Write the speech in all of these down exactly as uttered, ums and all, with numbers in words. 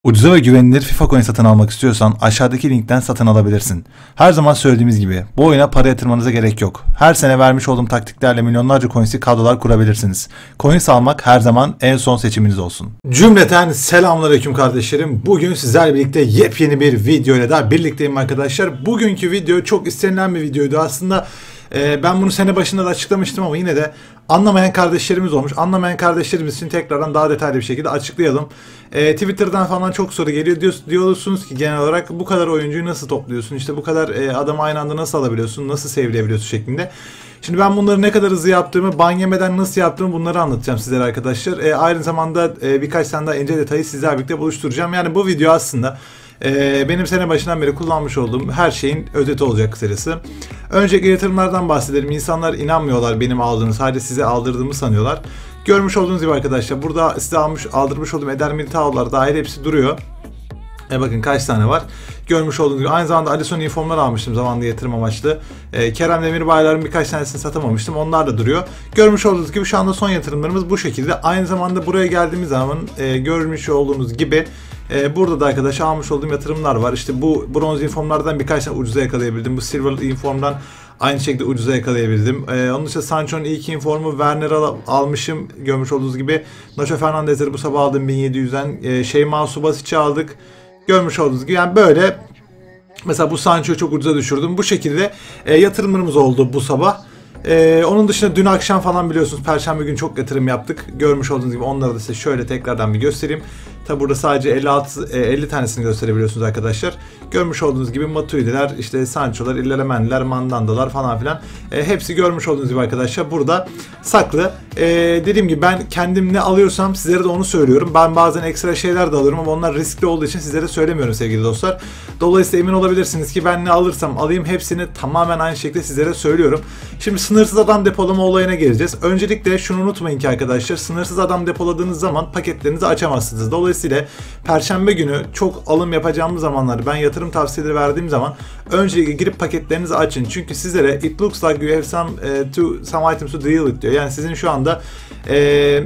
Ucuza ve güvenilir FIFA coin satın almak istiyorsan aşağıdaki linkten satın alabilirsin. Her zaman söylediğimiz gibi bu oyuna para yatırmanıza gerek yok. Her sene vermiş olduğum taktiklerle milyonlarca coins'i kadrolar kurabilirsiniz. Coins almak her zaman en son seçiminiz olsun. Cümleten selamünaleyküm kardeşlerim. Bugün sizlerle birlikte yepyeni bir video ile daha birlikteyim arkadaşlar. Bugünkü video çok istenilen bir videoydu aslında. Ee, ben bunu sene başında da açıklamıştım ama yine de anlamayan kardeşlerimiz olmuş. Anlamayan kardeşlerimiz için tekrardan daha detaylı bir şekilde açıklayalım. Ee, Twitter'dan falan çok soru geliyor. Diyor, diyorsunuz ki genel olarak bu kadar oyuncuyu nasıl topluyorsun? İşte bu kadar e, adamı aynı anda nasıl alabiliyorsun? Nasıl save'leyebiliyorsun şeklinde. Şimdi ben bunları ne kadar hızlı yaptığımı, ban yemeden nasıl yaptığımı bunları anlatacağım sizlere arkadaşlar. E, aynı zamanda e, birkaç tane daha ince detayı sizlerle birlikte buluşturacağım. Yani bu video aslında Ee, benim sene başından beri kullanmış olduğum her şeyin özeti olacak kısacası. Öncelikle yatırımlardan bahsedelim. İnsanlar inanmıyorlar benim aldığını, sadece size aldırdığımı sanıyorlar. Görmüş olduğunuz gibi arkadaşlar burada size almış, aldırmış olduğum Eder Militao'lar dahil hepsi duruyor. E bakın kaç tane var. Görmüş olduğunuz gibi aynı zamanda Alisson informlar almıştım zamanında yatırım amaçlı. E, Kerem Demirbaylar'ın birkaç tanesini satamamıştım. Onlar da duruyor. Görmüş olduğunuz gibi şu anda son yatırımlarımız bu şekilde. Aynı zamanda buraya geldiğimiz zaman e, görmüş olduğunuz gibi Ee, burada da arkadaşlar almış olduğum yatırımlar var. İşte bu bronz informlardan birkaç tane ucuza yakalayabildim. Bu silver informdan aynı şekilde ucuza yakalayabildim. Ee, onun dışında Sancho'nun ilk informu Werner'ı al almışım. Görmüş olduğunuz gibi Nacho Fernandez'leri bu sabah aldım bin yedi yüzden. Ee, Şeyma Subasic'i aldık. Görmüş olduğunuz gibi yani böyle. Mesela bu Sancho'yu çok ucuza düşürdüm. Bu şekilde e, yatırımlarımız oldu bu sabah. Ee, onun dışında dün akşam falan biliyorsunuz Perşembe günü çok yatırım yaptık. Görmüş olduğunuz gibi onları da size şöyle tekrardan bir göstereyim. Tabi burada sadece elli altı elli tanesini gösterebiliyorsunuz arkadaşlar. Görmüş olduğunuz gibi Matuidi'ler, işte Sancho'lar, Illeramendi'ler, Mandandalar falan filan. E, hepsi görmüş olduğunuz gibi arkadaşlar burada saklı. E, dediğim gibi ben kendim ne alıyorsam sizlere de onu söylüyorum. Ben bazen ekstra şeyler de alıyorum ama onlar riskli olduğu için sizlere söylemiyorum sevgili dostlar. Dolayısıyla emin olabilirsiniz ki ben ne alırsam alayım hepsini tamamen aynı şekilde sizlere söylüyorum. Şimdi sınırsız adam depolama olayına geleceğiz. Öncelikle şunu unutmayın ki arkadaşlar, sınırsız adam depoladığınız zaman paketlerinizi açamazsınız. Dolayısıyla Perşembe günü çok alım yapacağımız zamanlar ben yatırım tavsiyeleri verdiğim zaman öncelikle girip paketlerinizi açın. Çünkü sizlere it looks like you have some, uh, to, some items to deal with diyor. Yani sizin şu anda e,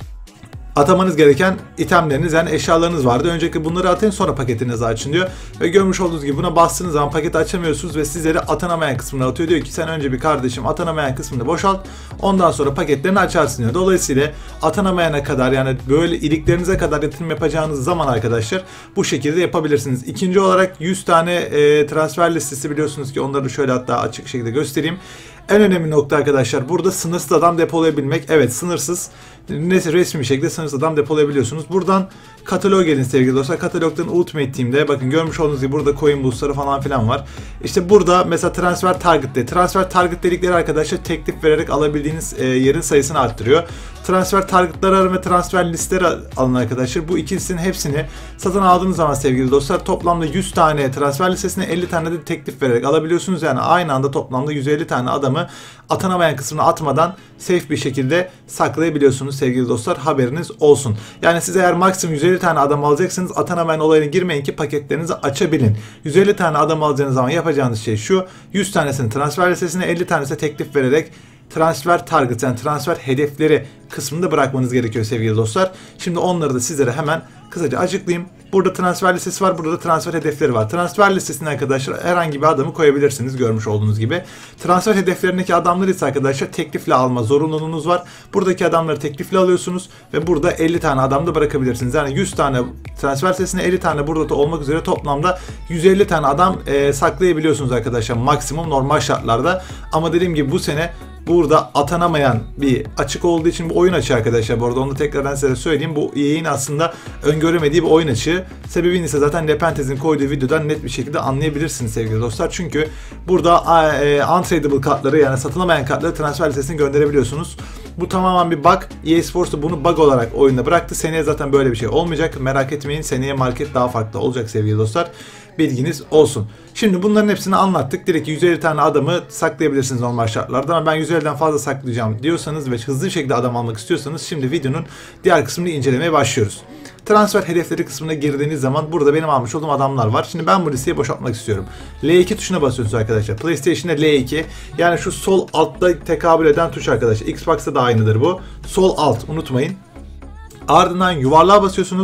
atamanız gereken itemleriniz, yani eşyalarınız vardı. Öncelikle bunları atın, sonra paketinizi açın diyor. Ve görmüş olduğunuz gibi buna bastığınız zaman paketi açamıyorsunuz ve sizleri atanamayan kısmına atıyor. Diyor ki sen önce bir kardeşim atanamayan kısmını boşalt, ondan sonra paketlerini açarsın diyor. Dolayısıyla atanamayana kadar, yani böyle iliklerinize kadar yatırım yapacağınız zaman arkadaşlar bu şekilde yapabilirsiniz. İkinci olarak yüz tane e, transfer listesi biliyorsunuz ki onları şöyle hatta açık şekilde göstereyim. En önemli nokta arkadaşlar burada sınırsız adam depolayabilmek. Evet, sınırsız. Neyse, resmi bir şekilde sınırsız adam depolayabiliyorsunuz. Buradan kataloğa gelin sevgili dostlar. Katalogdan Ultimate Team'de bakın görmüş olduğunuz gibi burada coin boostları falan filan var. İşte burada mesela transfer target'te. Transfer target dedikleri arkadaşlar teklif vererek alabildiğiniz e, yerin sayısını arttırıyor. Transfer target'ları alın ve transfer listeleri alın arkadaşlar. Bu ikisinin hepsini satın aldığınız zaman sevgili dostlar toplamda yüz tane transfer listesine elli tane de teklif vererek alabiliyorsunuz. Yani aynı anda toplamda yüz elli tane adamı atanamayan kısmına atmadan safe bir şekilde saklayabiliyorsunuz sevgili dostlar, haberiniz olsun. Yani siz eğer maksimum yüz elli tane adam alacaksınız, atanamayan olayına girmeyin ki paketlerinizi açabilin. yüz elli tane adam alacağınız zaman yapacağınız şey şu: yüz tanesini transfer listesine, elli tanesine teklif vererek transfer target, yani transfer hedefleri kısmında bırakmanız gerekiyor sevgili dostlar. Şimdi onları da sizlere hemen kısaca açıklayayım. Burada transfer listesi var, burada da transfer hedefleri var. Transfer listesine arkadaşlar herhangi bir adamı koyabilirsiniz görmüş olduğunuz gibi. Transfer hedeflerindeki adamları ise arkadaşlar teklifle alma zorunluluğunuz var. Buradaki adamları teklifle alıyorsunuz ve burada elli tane adam da bırakabilirsiniz. Yani yüz tane transfer listesine, elli tane burada da olmak üzere toplamda yüz elli tane adam e, saklayabiliyorsunuz arkadaşlar maksimum normal şartlarda. Ama dediğim gibi bu sene burada atanamayan bir açık olduğu için bu oyun açığı arkadaşlar. Bu arada onu tekrardan size söyleyeyim. Bu yayın aslında öngöremediği bir oyun açığı. Sebebini ise zaten Nepentez'in koyduğu videodan net bir şekilde anlayabilirsiniz sevgili dostlar. Çünkü burada e, untradable kartları, yani satılamayan kartları transfer listesine gönderebiliyorsunuz. Bu tamamen bir bug. E A Sports da bunu bug olarak oyunda bıraktı. Seneye zaten böyle bir şey olmayacak. Merak etmeyin, seneye market daha farklı olacak sevgili dostlar. Bilginiz olsun. Şimdi bunların hepsini anlattık. Direkt yüz elli tane adamı saklayabilirsiniz normal şartlarda ama ben yüz elliden fazla saklayacağım diyorsanız ve hızlı bir şekilde adam almak istiyorsanız şimdi videonun diğer kısmını incelemeye başlıyoruz. Transfer hedefleri kısmına girdiğiniz zaman burada benim almış olduğum adamlar var. Şimdi ben bu listeyi boşaltmak istiyorum. L iki tuşuna basıyorsunuz arkadaşlar. PlayStation'da L iki. Yani şu sol altta tekabül eden tuş arkadaşlar. Xbox'ta da aynıdır bu. Sol alt, unutmayın. Ardından yuvarlığa basıyorsunuz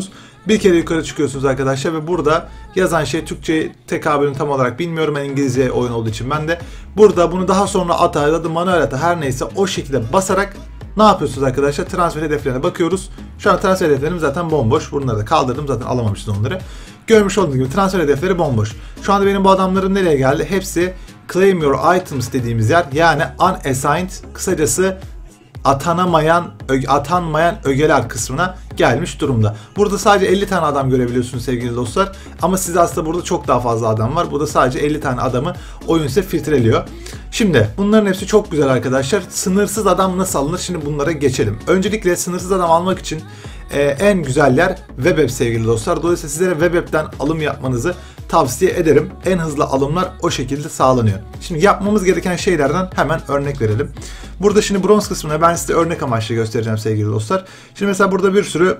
Bir kere yukarı çıkıyorsunuz arkadaşlar ve burada yazan şey Türkçe tekabülünü tam olarak bilmiyorum. Ben İngilizce oyun olduğu için ben de. Burada bunu daha sonra ata ya da manuel ata her neyse o şekilde basarak ne yapıyorsunuz arkadaşlar? Transfer hedeflerine bakıyoruz. Şu an transfer hedeflerim zaten bomboş. Bunları da kaldırdım, zaten alamamıştım onları. Görmüş olduğunuz gibi transfer hedefleri bomboş. Şu anda benim bu adamlarım nereye geldi? Hepsi Claim Your Items dediğimiz yer, yani Unassigned, kısacası atanamayan, atanmayan ögeler kısmına gelmiş durumda. Burada sadece elli tane adam görebiliyorsunuz sevgili dostlar. Ama size aslında burada çok daha fazla adam var. Burada sadece elli tane adamı oyun size filtreliyor. Şimdi bunların hepsi çok güzel arkadaşlar. Sınırsız adam nasıl alınır? Şimdi bunlara geçelim. Öncelikle sınırsız adam almak için e, en güzel yer WebApp sevgili dostlar. Dolayısıyla sizlere WebApp'ten alım yapmanızı tavsiye ederim. En hızlı alımlar o şekilde sağlanıyor. Şimdi yapmamız gereken şeylerden hemen örnek verelim. Burada şimdi bronz kısmına ben size örnek amaçlı göstereceğim sevgili dostlar. Şimdi mesela burada bir sürü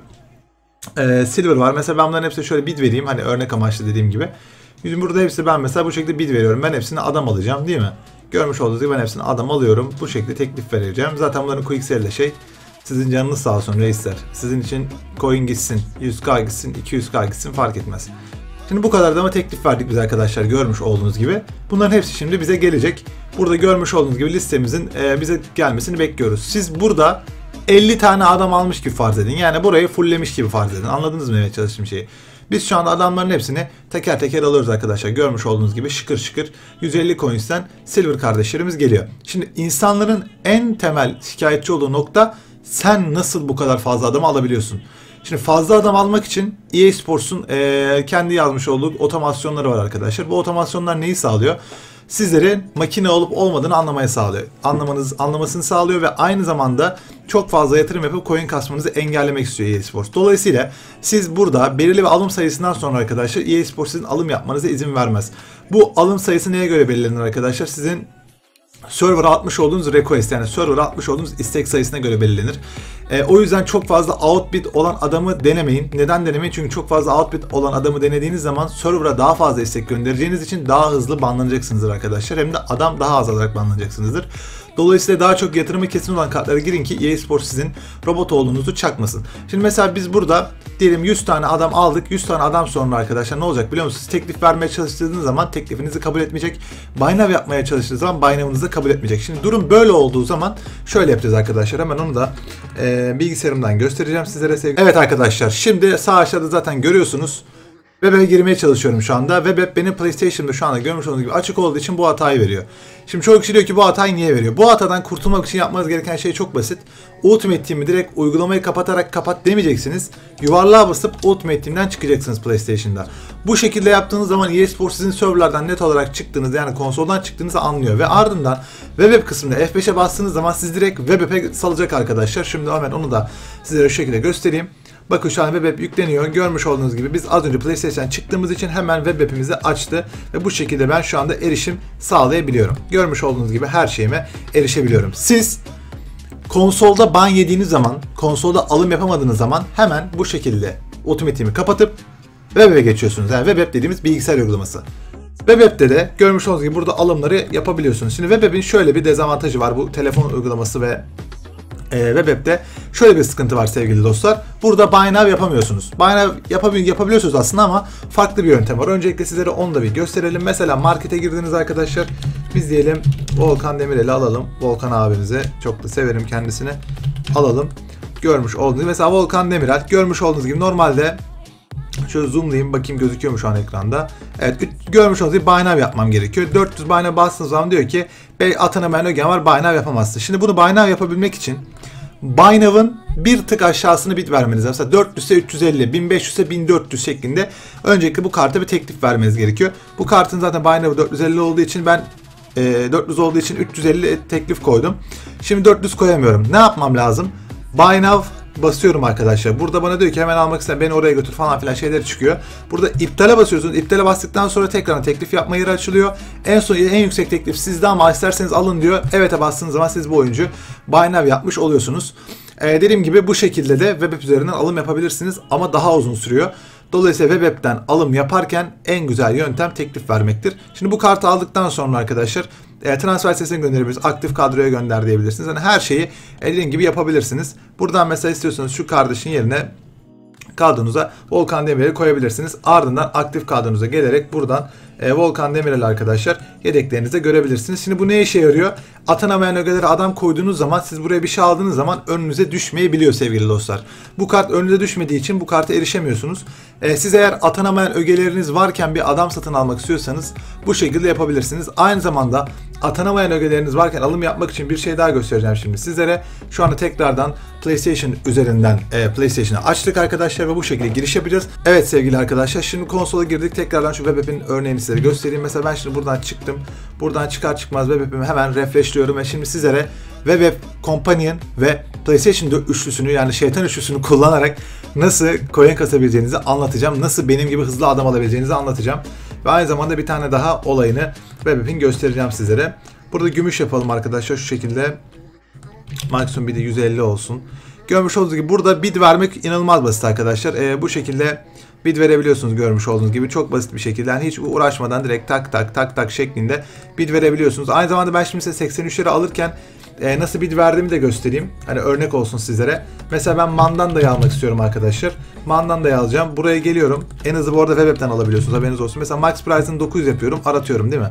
e, silver var. Mesela ben bunların hepsine şöyle bid vereyim. Hani örnek amaçlı dediğim gibi. Şimdi burada hepsi ben mesela bu şekilde bid veriyorum. Ben hepsine adam alacağım değil mi? Görmüş olduğunuz gibi ben hepsine adam alıyorum. Bu şekilde teklif vereceğim. Zaten bunların quicksel'de şey, sizin canınız sağ olsun reisler. Sizin için coin gitsin, yüz K gitsin, iki yüz K gitsin fark etmez. Şimdi bu kadar da ama teklif verdik biz arkadaşlar, görmüş olduğunuz gibi. Bunların hepsi şimdi bize gelecek. Burada görmüş olduğunuz gibi listemizin e, bize gelmesini bekliyoruz. Siz burada elli tane adam almış gibi farz edin. Yani burayı fulllemiş gibi farz edin. Anladınız mı evet çalıştığım şeyi? Biz şu anda adamların hepsini teker teker alıyoruz arkadaşlar. Görmüş olduğunuz gibi şıkır şıkır yüz elli coins'ten silver kardeşlerimiz geliyor. Şimdi insanların en temel şikayetçi olduğu nokta, sen nasıl bu kadar fazla adamı alabiliyorsun? Şimdi fazla adam almak için E A Sports'un e, kendi yazmış olduğu otomasyonları var arkadaşlar. Bu otomasyonlar neyi sağlıyor? Sizlerin makine olup olmadığını anlamaya sağlıyor. Anlamanız, anlamasını sağlıyor ve aynı zamanda çok fazla yatırım yapıp coin kasmanızı engellemek istiyor E A Sports. Dolayısıyla siz burada belirli bir alım sayısından sonra arkadaşlar E A Sports sizin alım yapmanıza izin vermez. Bu alım sayısı neye göre belirlenir arkadaşlar? Sizin server'a atmış olduğunuz request, yani server'a atmış olduğunuz istek sayısına göre belirlenir. E, o yüzden çok fazla outbid olan adamı denemeyin. Neden denemeyin? Çünkü çok fazla outbid olan adamı denediğiniz zaman server'a daha fazla istek göndereceğiniz için daha hızlı banlanacaksınızdır arkadaşlar. Hem de adam daha az alarak banlanacaksınızdır. Dolayısıyla daha çok yatırımı kesin olan kartlara girin ki E A Sports sizin robot olduğunuzu çakmasın. Şimdi mesela biz burada diyelim yüz tane adam aldık. yüz tane adam sonra arkadaşlar ne olacak biliyor musunuz? Teklif vermeye çalıştığınız zaman teklifinizi kabul etmeyecek. Buy now yapmaya çalıştığınız zaman buy now'ınızı kabul etmeyecek. Şimdi durum böyle olduğu zaman şöyle yapacağız arkadaşlar. Hemen onu da e, bilgisayarımdan göstereceğim sizlere sevgili. Evet arkadaşlar, şimdi sağ aşağıda zaten görüyorsunuz. WebApp'e girmeye çalışıyorum şu anda. WebApp benim PlayStation'da şu anda görmüş olduğunuz gibi açık olduğu için bu hatayı veriyor. Şimdi çoğu kişi diyor ki bu hatayı niye veriyor? Bu hatadan kurtulmak için yapmanız gereken şey çok basit. Ultimate Team'i direkt uygulamayı kapatarak kapat demeyeceksiniz. Yuvarlığa basıp Ultimate Team'den çıkacaksınız PlayStation'da. Bu şekilde yaptığınız zaman E A Sports sizin serverlardan net olarak çıktığınızı, yani konsoldan çıktığınızı anlıyor. Ve ardından WebApp kısmında F beşe bastığınız zaman siz direkt WebApp'e salacak arkadaşlar. Şimdi hemen onu da sizlere şu şekilde göstereyim. Bakın şu an WebApp yükleniyor. Görmüş olduğunuz gibi biz az önce PlayStation'dan çıktığımız için hemen web app'imizi açtı. Ve bu şekilde ben şu anda erişim sağlayabiliyorum. Görmüş olduğunuz gibi her şeyime erişebiliyorum. Siz konsolda ban yediğiniz zaman, konsolda alım yapamadığınız zaman hemen bu şekilde Ultimate Team'i kapatıp WebApp'e geçiyorsunuz. Yani WebApp dediğimiz bilgisayar uygulaması. WebApp'te de görmüş olduğunuz gibi burada alımları yapabiliyorsunuz. Şimdi WebApp'in şöyle bir dezavantajı var. Bu telefon uygulaması ve Ee, WebApp'te şöyle bir sıkıntı var sevgili dostlar. Burada buy now yapamıyorsunuz. Buy now yapabil yapabiliyorsunuz aslında ama farklı bir yöntem var. Öncelikle sizlere onu da bir gösterelim. Mesela markete girdiniz arkadaşlar. Biz diyelim Volkan Demirel'i alalım. Volkan abimize, çok da severim kendisini. Alalım. Görmüş olduğunuz gibi mesela Volkan Demirel, görmüş olduğunuz gibi normalde şöyle zoomlayayım bakayım gözüküyor mu şu an ekranda. Evet, görmüş olduğunuz gibi buy now yapmam gerekiyor. dört yüz buy now bastığınız zaman diyor ki atanamayan ögen var, buy now yapamazsın. Şimdi bunu buy now yapabilmek için buy now'ın bir tık aşağısını bit vermeniz lazım. Mesela dört yüz ise üç yüz elli, bin beş yüz ise bin dört yüz şeklinde öncelikle bu karta bir teklif vermeniz gerekiyor. Bu kartın zaten buy now'ı dört yüz elli olduğu için ben e, dört yüz olduğu için üç yüz elli teklif koydum. Şimdi dört yüz koyamıyorum. Ne yapmam lazım? Buy now basıyorum arkadaşlar. Burada bana diyor ki hemen almak isteyen beni oraya götür falan filan şeyler çıkıyor. Burada iptale basıyorsunuz. İptale bastıktan sonra tekrar teklif yapma yeri açılıyor. En son en yüksek teklif sizde ama isterseniz alın diyor. Evet'e bastığınız zaman siz bu oyuncu buy now yapmış oluyorsunuz. Ee, dediğim gibi bu şekilde de WebApp üzerinden alım yapabilirsiniz ama daha uzun sürüyor. Dolayısıyla WebApp'ten alım yaparken en güzel yöntem teklif vermektir. Şimdi bu kartı aldıktan sonra arkadaşlar e, transfer sitesine gönderebilirsiniz. Aktif kadroya gönder diyebilirsiniz. Yani her şeyi dediğim gibi yapabilirsiniz. Buradan mesela istiyorsanız şu kardeşin yerine kadronuza Volkan Demirel'i koyabilirsiniz. Ardından aktif kadronuza gelerek buradan e, Volkan Demirel arkadaşlar yedeklerinizde görebilirsiniz. Şimdi bu ne işe yarıyor? Atanamayan ögelere adam koyduğunuz zaman, siz buraya bir şey aldığınız zaman önünüze düşmeyebiliyor sevgili dostlar. Bu kart önünüze düşmediği için bu karta erişemiyorsunuz. E, siz eğer atanamayan ögeleriniz varken bir adam satın almak istiyorsanız bu şekilde yapabilirsiniz. Aynı zamanda atanamayan ögeleriniz varken alım yapmak için bir şey daha göstereceğim şimdi sizlere. Şu anda tekrardan PlayStation üzerinden e, PlayStation'ı açtık arkadaşlar ve bu şekilde giriş yapacağız. Evet sevgili arkadaşlar, şimdi konsola girdik. Tekrardan şu web app'in örneğini size göstereyim. Mesela ben şimdi buradan çıktım. Buradan çıkar çıkmaz web app'imi hemen refreshliyorum ve şimdi sizlere Web App Companion ve PlayStation üçlüsünü, yani şeytan üçlüsünü kullanarak nasıl coin kasabileceğinizi anlatacağım. Nasıl benim gibi hızlı adam alabileceğinizi anlatacağım. Ve aynı zamanda bir tane daha olayını Web App'in göstereceğim sizlere. Burada gümüş yapalım arkadaşlar şu şekilde. Maksimum bir de yüz elli olsun. Görmüş olduğunuz gibi burada bid vermek inanılmaz basit arkadaşlar. Ee, bu şekilde bid verebiliyorsunuz görmüş olduğunuz gibi. Çok basit bir şekilde. Yani hiç uğraşmadan direkt tak tak tak tak şeklinde bid verebiliyorsunuz. Aynı zamanda ben şimdi size seksen üçleri alırken e, nasıl bid verdiğimi de göstereyim. Hani örnek olsun sizlere. Mesela ben Mandanda'yı almak istiyorum arkadaşlar. Mandanda'yı alacağım. Buraya geliyorum. En hızlı bu arada Web App'ten alabiliyorsunuz. Haberiniz olsun. Mesela Max Price'ın dokuz yüz yapıyorum. Aratıyorum değil mi?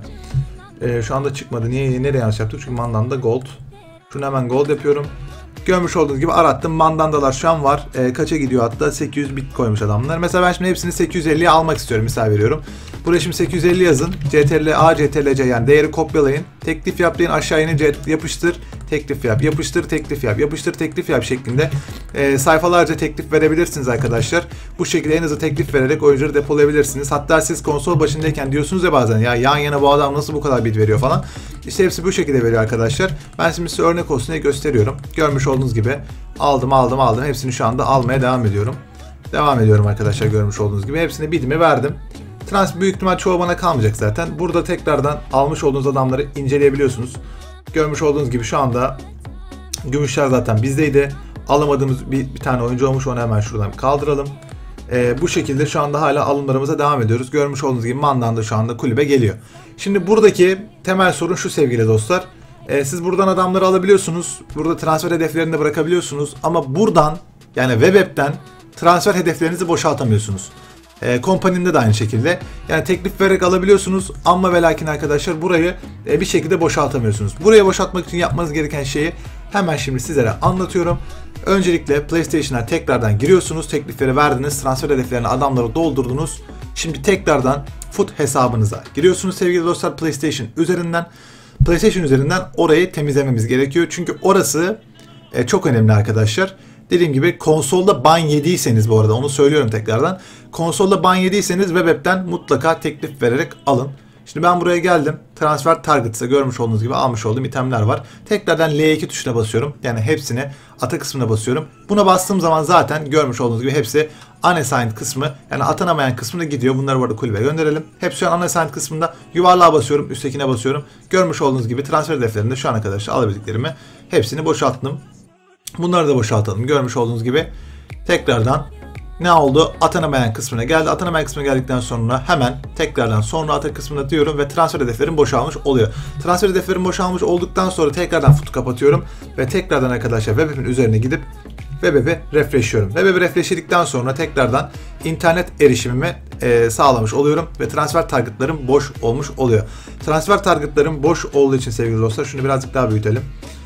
E, şu anda çıkmadı. Niye? Nereye yanlış yaptık? Çünkü Mandanda Gold. Şunu hemen Gold yapıyorum. Görmüş olduğunuz gibi arattım. Mandandalar şu an var. E, kaça gidiyor hatta? sekiz yüz bit koymuş adamlar. Mesela ben şimdi hepsini sekiz yüz elliye almak istiyorum. Misal veriyorum. Buraya şimdi sekiz yüz elli yazın. C T R L A, C T R L C yani değeri kopyalayın. Teklif yap deyin. Aşağı inin. Yapıştır. Teklif yap. Yapıştır. Teklif yap. Yapıştır. Teklif yap şeklinde e, sayfalarca teklif verebilirsiniz arkadaşlar. Bu şekilde en hızlı teklif vererek oyuncuları depolayabilirsiniz. Hatta siz konsol başındayken diyorsunuz ya bazen, ya yan yana bu adam nasıl bu kadar bit veriyor falan. İşte hepsi bu şekilde veriyor arkadaşlar. Ben şimdi size örnek olsun diye gösteriyorum. Görmüş olduğunuz gibi aldım aldım aldım. Hepsini şu anda almaya devam ediyorum. Devam ediyorum arkadaşlar görmüş olduğunuz gibi. Hepsine bidimi verdim. Trans büyük ihtimal çoğu bana kalmayacak zaten. Burada tekrardan almış olduğunuz adamları inceleyebiliyorsunuz. Görmüş olduğunuz gibi şu anda gümüşler zaten bizdeydi. Alamadığımız bir, bir tane oyuncu olmuş, onu hemen şuradan kaldıralım. Ee, bu şekilde şu anda hala alımlarımıza devam ediyoruz. Görmüş olduğunuz gibi Mandan da şu anda kulübe geliyor. Şimdi buradaki temel sorun şu sevgili dostlar. Ee, siz buradan adamları alabiliyorsunuz. Burada transfer hedeflerini de bırakabiliyorsunuz. Ama buradan, yani web app'ten transfer hedeflerinizi boşaltamıyorsunuz. E, Company'inde de aynı şekilde. Yani teklif vererek alabiliyorsunuz ama ve lakin arkadaşlar burayı e, bir şekilde boşaltamıyorsunuz. Burayı boşaltmak için yapmanız gereken şeyi hemen şimdi sizlere anlatıyorum. Öncelikle PlayStation'a tekrardan giriyorsunuz. Teklifleri verdiniz. Transfer hedeflerini adamları doldurdunuz. Şimdi tekrardan foot hesabınıza giriyorsunuz sevgili dostlar PlayStation üzerinden. PlayStation üzerinden orayı temizlememiz gerekiyor. Çünkü orası e, çok önemli arkadaşlar. Dediğim gibi konsolda ban yediyseniz, bu arada onu söylüyorum tekrardan. Konsolda ban yediyseniz web app'ten mutlaka teklif vererek alın. Şimdi ben buraya geldim. Transfer Target'sa görmüş olduğunuz gibi almış olduğum itemler var. Tekrardan L iki tuşuna basıyorum. Yani hepsini ata kısmına basıyorum. Buna bastığım zaman zaten görmüş olduğunuz gibi hepsi unassigned kısmı, yani atanamayan kısmına gidiyor. Bunları bu arada kulübe gönderelim. Hepsi şu an unassigned kısmında. Yuvarlığa basıyorum. Üsttekine basıyorum. Görmüş olduğunuz gibi transfer hedeflerinde şu ana kadar alabildiklerimi hepsini boşalttım. Bunları da boşaltalım. Görmüş olduğunuz gibi tekrardan ne oldu? Atanamayan kısmına geldi. Atanamayan kısmına geldikten sonra hemen tekrardan sonra ata kısmına diyorum ve transfer hedeflerim boşalmış oluyor. Transfer hedeflerim boşalmış olduktan sonra tekrardan foot'u kapatıyorum ve tekrardan arkadaşlar web app'in üzerine gidip web app'i refreshliyorum. Web app'i refreshledikten sonra tekrardan internet erişimimi e, sağlamış oluyorum ve transfer targetlarım boş olmuş oluyor. Transfer targetlarım boş olduğu için sevgili dostlar, şunu birazcık daha büyütelim.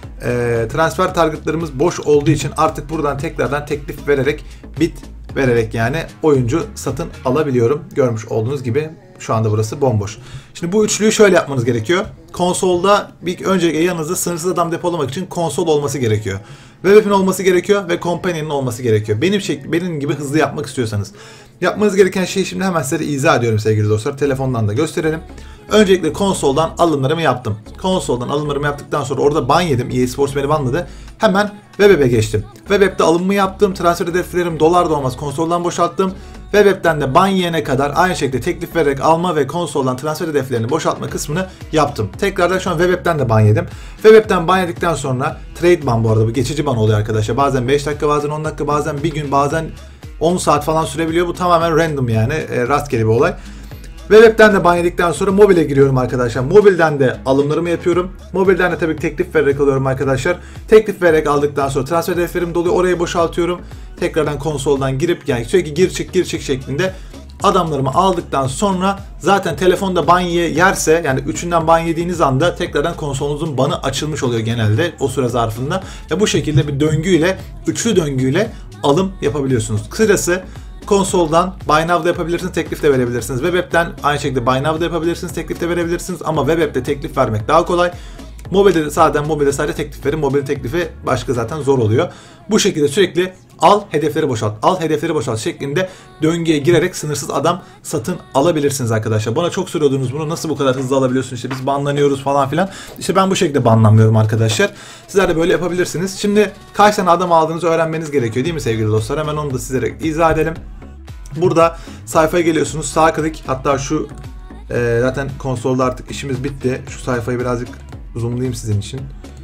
E, transfer targetlarımız boş olduğu için artık buradan tekrardan teklif vererek bit vererek yani oyuncu satın alabiliyorum. Görmüş olduğunuz gibi şu anda burası bomboş. Şimdi bu üçlüyü şöyle yapmanız gerekiyor. Konsolda bir öncelikle yanınızda sınırsız adam depolamak için konsol olması gerekiyor. Web app'in olması gerekiyor ve Companyon'un olması gerekiyor. Benim şekli, benim gibi hızlı yapmak istiyorsanız. Yapmanız gereken şeyi şimdi hemen size izah ediyorum sevgili dostlar. Telefondan da gösterelim. Öncelikle konsoldan alımlarımı yaptım. Konsoldan alımlarımı yaptıktan sonra orada ban yedim. E A Sports beni banladı. Hemen web app'e geçtim. Web app'te alımımı yaptım. Transfer hedeflerim dolar da olmaz. Konsoldan boşalttım. Web app'ten de ban yiyene kadar aynı şekilde teklif vererek alma ve konsoldan transfer hedeflerini boşaltma kısmını yaptım. Tekrardan şu an web app'ten de ban yedim. Web app'ten ban yedikten sonra trade ban, bu arada bu geçici ban oluyor arkadaşlar. Bazen beş dakika, bazen on dakika, bazen bir gün, bazen on saat falan sürebiliyor. Bu tamamen random yani e, rastgele bir olay. Web app'ten de ban yedikten sonra mobile giriyorum arkadaşlar. Mobilden de alımlarımı yapıyorum. Mobilden de tabii teklif vererek alıyorum arkadaşlar. Teklif vererek aldıktan sonra transfer hedeflerim doluyor. Orayı boşaltıyorum. Tekrardan konsoldan girip yani sürekli gir çık gir çık şeklinde adamlarımı aldıktan sonra zaten telefonda ban yerse yani üçünden ban yediğiniz anda tekrardan konsolunuzun banı açılmış oluyor genelde o süre zarfında. Ve bu şekilde bir döngüyle, üçlü döngüyle alım yapabiliyorsunuz. Kısacası konsoldan Buy Now da yapabilirsiniz, teklif de verebilirsiniz. Web app'ten aynı şekilde Buy Now da yapabilirsiniz, teklif de verebilirsiniz. Ama web app'te teklif vermek daha kolay. Mobilde de zaten mobilde sadece teklif verin. Mobil teklifi başka zaten zor oluyor. Bu şekilde sürekli al hedefleri boşalt, al hedefleri boşalt şeklinde döngüye girerek sınırsız adam satın alabilirsiniz arkadaşlar. Bana çok soruyordunuz bunu nasıl bu kadar hızlı alabiliyorsun işte biz banlanıyoruz falan filan. İşte ben bu şekilde banlanmıyorum arkadaşlar. Sizler de böyle yapabilirsiniz. Şimdi kaç tane adam aldığınızı öğrenmeniz gerekiyor değil mi sevgili dostlar? Hemen onu da sizlere izah edelim. Burada sayfaya geliyorsunuz. Sağ klik, hatta şu e, zaten konsolda artık işimiz bitti. Şu sayfayı birazcık zoomlayayım sizin için.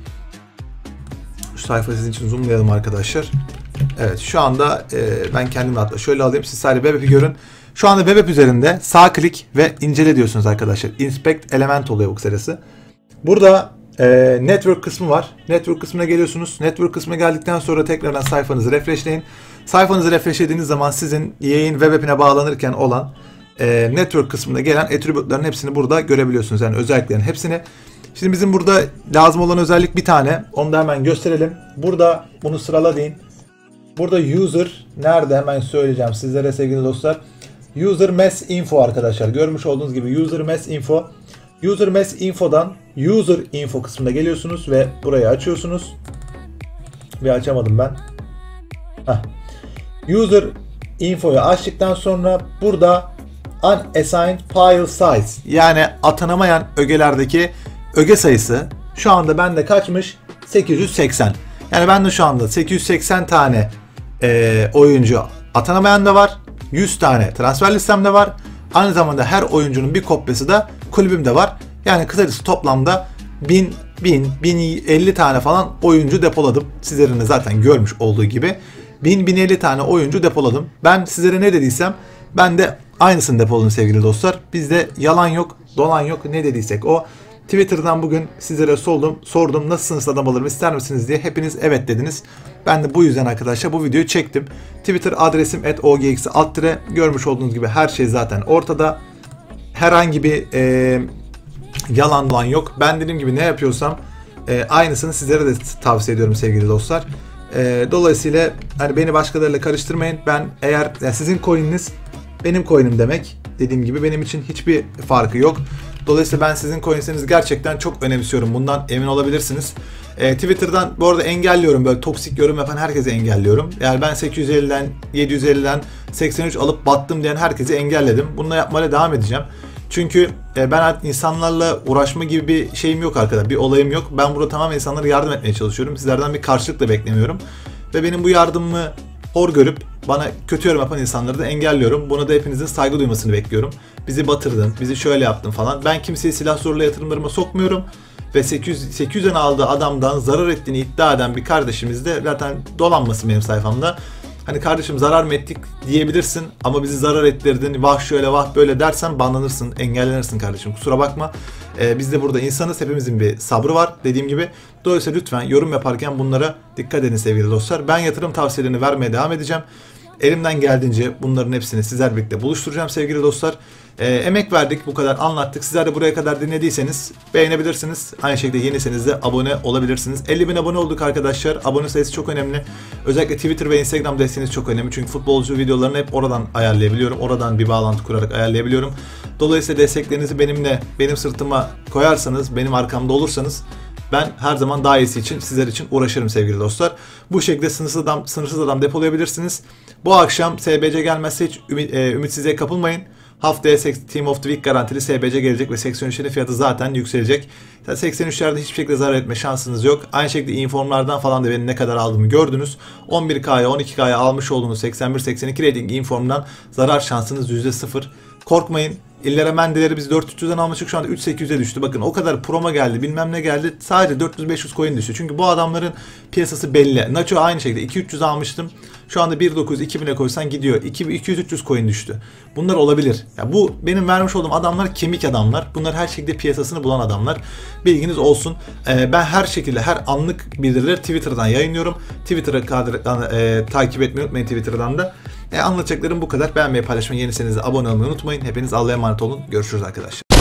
Şu sayfayı sizin için zoomlayalım arkadaşlar. Evet şu anda e, ben kendimi hatta şöyle alayım. Siz sadece web app'i görün. Şu anda web app üzerinde sağ klik ve incele diyorsunuz arkadaşlar. Inspect element oluyor bu kısacası. Burada e, network kısmı var. Network kısmına geliyorsunuz. Network kısmına geldikten sonra tekrardan sayfanızı refreshleyin. Sayfanızı refreshlediğiniz zaman sizin yayın web app'ine bağlanırken olan e, network kısmına gelen attribute'ların hepsini burada görebiliyorsunuz. Yani özelliklerin hepsini. Şimdi bizim burada lazım olan özellik bir tane. Onu da hemen gösterelim. Burada bunu sırala deyin. Burada user nerede hemen söyleyeceğim sizlere sevgili dostlar. User mass info arkadaşlar. Görmüş olduğunuz gibi user mass info. User mass info'dan user info kısmına geliyorsunuz ve burayı açıyorsunuz. Bir açamadım ben. Heh. User info'yu açtıktan sonra burada unassigned file size yani atanamayan ögelerdeki öge sayısı şu anda bende kaçmış? sekiz yüz seksen. Yani bende şu anda sekiz yüz seksen tane e, oyuncu atanamayan da var. yüz tane transfer listemde var. Aynı zamanda her oyuncunun bir kopyası da kulübümde var. Yani kısacası toplamda bin, bin, bin elli tane falan oyuncu depoladım. Sizlerin de zaten görmüş olduğu gibi. bin, bin elli tane oyuncu depoladım. Ben sizlere ne dediysem ben de aynısını depoladım sevgili dostlar. Bizde yalan yok, dolan yok, ne dediysek o. Twitter'dan bugün sizlere sordum, sordum nasılsınız adam alırım ister misiniz diye. Hepiniz evet dediniz. Ben de bu yüzden arkadaşlar bu videoyu çektim. Twitter adresim et o g x alt tire. Görmüş olduğunuz gibi her şey zaten ortada. Herhangi bir e, yalan dolan yok. Ben dediğim gibi ne yapıyorsam e, aynısını sizlere de tavsiye ediyorum sevgili dostlar. E, dolayısıyla hani beni başkalarıyla karıştırmayın. Ben eğer yani sizin coin'iniz benim coin'im demek. Dediğim gibi benim için hiçbir farkı yok. Dolayısıyla ben sizin coins'inizi gerçekten çok önemsiyorum. Bundan emin olabilirsiniz. E, Twitter'dan bu arada engelliyorum. Böyle toksik yorum yapan herkesi engelliyorum. Yani ben sekiz yüz elliden yedi yüz elliden seksen üç alıp battım diyen herkesi engelledim. Bunu yapmaya devam edeceğim. Çünkü e, ben insanlarla uğraşma gibi bir şeyim yok arkadaşlar. Bir olayım yok. Ben burada tamamen insanlara yardım etmeye çalışıyorum. Sizlerden bir karşılık da beklemiyorum. Ve benim bu yardımımı hor görüp bana kötü yorum yapan insanları da engelliyorum. Buna da hepinizin saygı duymasını bekliyorum. Bizi batırdın, bizi şöyle yaptın falan. Ben kimseyi silah zorla yatırımlarıma sokmuyorum. Ve sekiz yüzden aldığı adamdan zarar ettiğini iddia eden bir kardeşimiz de zaten dolanmasın benim sayfamda. Hani kardeşim zarar mı ettik diyebilirsin ama bizi zarar ettirdin, vah şöyle vah böyle dersen banlanırsın, engellenirsin kardeşim, kusura bakma. Ee, biz de burada insanız, hepimizin bir sabrı var dediğim gibi. Dolayısıyla lütfen yorum yaparken bunlara dikkat edin sevgili dostlar. Ben yatırım tavsiyelerini vermeye devam edeceğim. Elimden geldiğince bunların hepsini sizler birlikte buluşturacağım sevgili dostlar. Ee, emek verdik, bu kadar anlattık. Sizler de buraya kadar dinlediyseniz beğenebilirsiniz. Aynı şekilde yeniseniz de abone olabilirsiniz. elli bin abone olduk arkadaşlar. Abone sayısı çok önemli. Özellikle Twitter ve Instagram desteğiniz çok önemli. Çünkü futbolcu videolarını hep oradan ayarlayabiliyorum. Oradan bir bağlantı kurarak ayarlayabiliyorum. Dolayısıyla desteklerinizi benimle, benim sırtıma koyarsanız, benim arkamda olursanız ben her zaman daha iyisi için, sizler için uğraşırım sevgili dostlar. Bu şekilde sınırsız adam, sınırsız adam depolayabilirsiniz. Bu akşam S B C gelmezse hiç ümit, e, ümitsizliğe kapılmayın. Haftaya Team of the Week garantili S B C gelecek ve seksen üçlerin fiyatı zaten yükselecek. Yani seksen üçlerde hiçbir şekilde zarar etme şansınız yok. Aynı şekilde informlardan falan da benim ne kadar aldığımı gördünüz. on bir K'ya on iki K'ya almış olduğunuz seksen bir seksen iki rating informdan zarar şansınız yüzde sıfır. Korkmayın. İllere Mendeleri biz dört bin üç yüzden almıştık, şu anda üç bin sekiz yüze düştü. Bakın o kadar proma geldi, bilmem ne geldi, sadece dört yüz beş yüz coin düştü. Çünkü bu adamların piyasası belli. Nacho aynı şekilde iki bin üç yüz almıştım. Şu anda bir bin dokuz yüz iki bine koysan gidiyor. iki bin iki yüz üç yüz coin düştü. Bunlar olabilir. Ya bu benim vermiş olduğum adamlar kemik adamlar. Bunlar her şekilde piyasasını bulan adamlar. Bilginiz olsun. Ee, ben her şekilde her anlık bildirileri Twitter'dan yayınlıyorum. Twitter'ı kadar, e, takip etmeyi unutmayın Twitter'dan da. E, anlatacaklarım bu kadar. Beğenmeyi, paylaşmayı, yeniyseniz de abone olmayı unutmayın. Hepiniz Allah'a emanet olun. Görüşürüz arkadaşlar.